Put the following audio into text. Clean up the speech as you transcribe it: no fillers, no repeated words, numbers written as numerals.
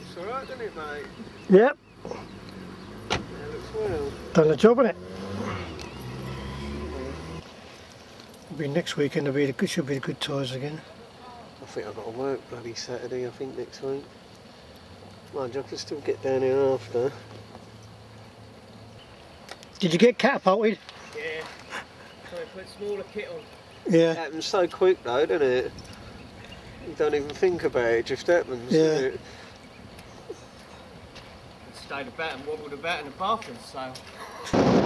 looks alright, doesn't it, mate? Yep. Yeah, it looks well. Done the job, innit? It'll be next weekend. Should be the good tyres again. I think I've got to work bloody Saturday, I think, next week. Mind you, I can still get down here after. Did you get catapulted? Yeah. So I put smaller kit on. Yeah. It happens so quick though, doesn't it? You don't even think about it, it just happens, Yeah. doesn't it? Stayed about and wobbled about in the bathroom, so.